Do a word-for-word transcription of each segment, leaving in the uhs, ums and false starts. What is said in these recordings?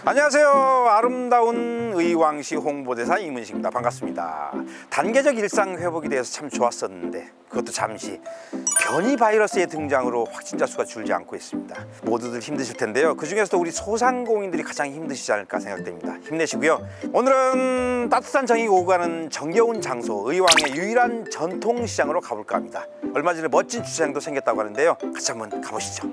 안녕하세요. 아름다운 의왕시 홍보대사 이문식입니다. 반갑습니다. 단계적 일상 회복이 돼서 참 좋았었는데 그것도 잠시 변이 바이러스의 등장으로 확진자 수가 줄지 않고 있습니다. 모두들 힘드실 텐데요. 그 중에서도 우리 소상공인들이 가장 힘드시지 않을까 생각됩니다. 힘내시고요. 오늘은 따뜻한 정이 오고 가는 정겨운 장소 의왕의 유일한 전통시장으로 가볼까 합니다. 얼마 전에 멋진 주차장도 생겼다고 하는데요. 같이 한번 가보시죠.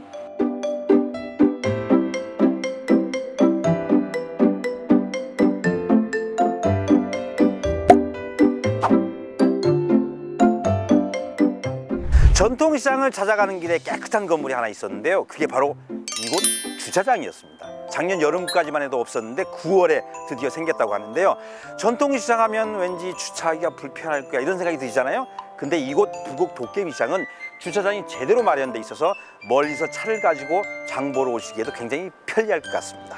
전통시장을 찾아가는 길에 깨끗한 건물이 하나 있었는데요. 그게 바로 이곳 주차장이었습니다. 작년 여름까지만 해도 없었는데 구월에 드디어 생겼다고 하는데요. 전통시장 하면 왠지 주차하기가 불편할 거야 이런 생각이 드시잖아요. 근데 이곳 부곡 도깨비시장은 주차장이 제대로 마련돼 있어서 멀리서 차를 가지고 장 보러 오시기에도 굉장히 편리할 것 같습니다.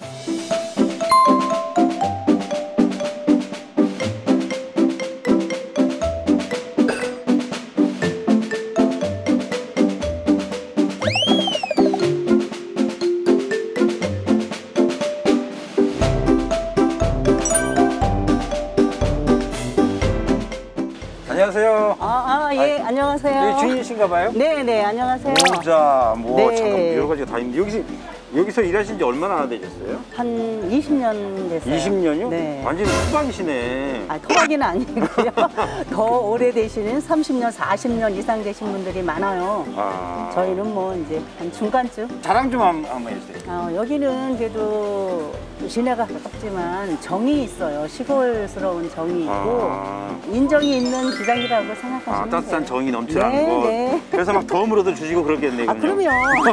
안녕하세요. 아, 아 예, 아, 안녕하세요. 여기 주인이신가 봐요? 네, 네, 안녕하세요. 모자, 뭐 네. 잠깐 여러 가지가 다 있는데 여기서 여기서 일하신 지 얼마나 되셨어요? 한 이십 년 됐어요. 이십 년이요? 네. 완전히 후박이시네. 아, 토박이는 아니고요. 더 오래되시는 삼십 년, 사십 년 이상 되신 분들이 많아요. 아. 저희는 뭐 이제 한 중간쯤. 자랑 좀 한- 한번 해주세요. 어, 여기는 그래도 시내가 가깝지만 정이 있어요. 시골스러운 정이 있고 아. 인정이 있는 시장이라고 생각하시면 돼요. 아, 따뜻한 정이 넘치는 네, 곳. 네. 그래서 막 덤으로도 주시고 그러겠네요. 아, 그럼요.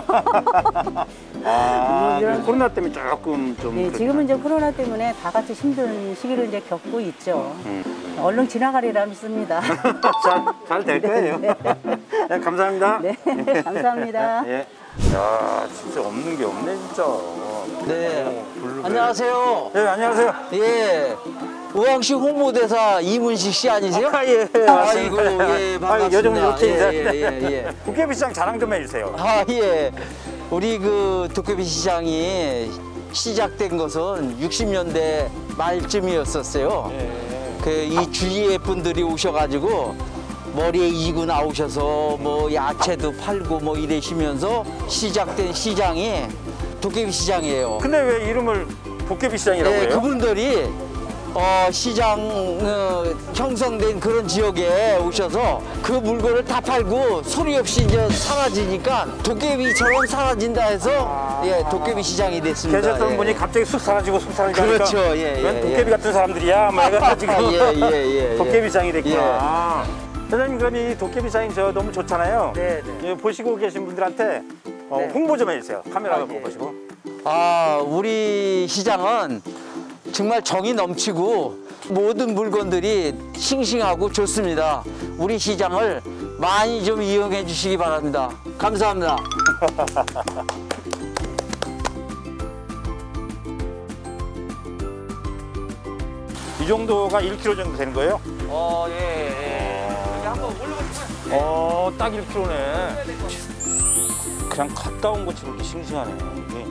아, 이런- 코로나 때문에 조금 좀. 네, 그렇구나. 지금은 이제 코로나 때문에 다 같이 힘든 시기를 이제 겪고 있죠. 음. 얼른 지나가리라 믿습니다. 잘 될 거예요. 네. 네, 감사합니다. 네, 감사합니다. 예. 야, 진짜 없는 게 없네 진짜. 네. 블루베리. 안녕하세요. 네, 안녕하세요. 예. 의왕시 홍보대사 이문식 씨 아니세요? 아, 예, 맞습니다. 아이고, 예, 반갑습니다. 요즘 이렇게 인사. 예, 예, 예, 예. 도깨비시장 자랑 좀 해주세요. 아, 예. 우리 그 도깨비 시장이 시작된 것은 육십 년대 말쯤이었었어요. 그 이 주위에 분들이 오셔가지고 머리에 이고 나오셔서 뭐 야채도 팔고 뭐 이러시면서 시작된 시장이 도깨비 시장이에요. 근데 왜 이름을 도깨비시장이라고 네, 해요? 그분들이 어, 시장 어, 형성된 그런 지역에 오셔서 그 물건을 다 팔고 소리 없이 이제 사라지니까 도깨비처럼 사라진다 해서 예, 도깨비 시장이 됐습니다. 계셨던 예. 분이 갑자기 쑥 사라지고 쑥 사라지니까 그렇죠. 예, 예, 웬 예. 도깨비 같은 사람들이야 막 해가지고 예, 예, 예, 예. 도깨비시장이 됐구나. 사장님 그럼 이 도깨비시장이 저 너무 좋잖아요. 네, 네. 예, 보시고 계신 분들한테 어, 네. 홍보 좀 해주세요. 카메라 아, 예. 보시고. 아, 우리 시장은 정말 정이 넘치고 모든 물건들이 싱싱하고 좋습니다. 우리 시장을 많이 좀 이용해 주시기 바랍니다. 감사합니다. 이 정도가 일 킬로그램 정도 되는 거예요? 어, 예, 예. 여기 한번 올라가시고요. 어, 딱 일 킬로그램네. 그냥 갔다 온 것처럼 이렇게 싱싱하네. 이게.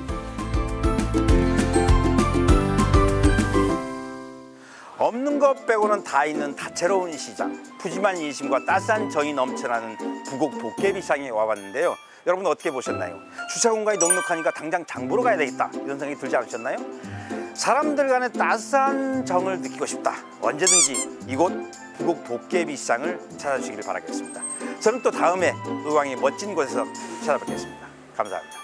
없는 것 빼고는 다 있는 다채로운 시장. 푸짐한 인심과 따스한 정이 넘쳐나는 부곡 도깨비시장에 와봤는데요. 여러분 어떻게 보셨나요? 주차 공간이 넉넉하니까 당장 장 보러 가야 되겠다 이런 생각이 들지 않으셨나요? 사람들 간의 따스한 정을 느끼고 싶다. 언제든지 이곳 부곡 도깨비시장을 찾아주시길 바라겠습니다. 저는 또 다음에 의왕의 멋진 곳에서 찾아뵙겠습니다. 감사합니다.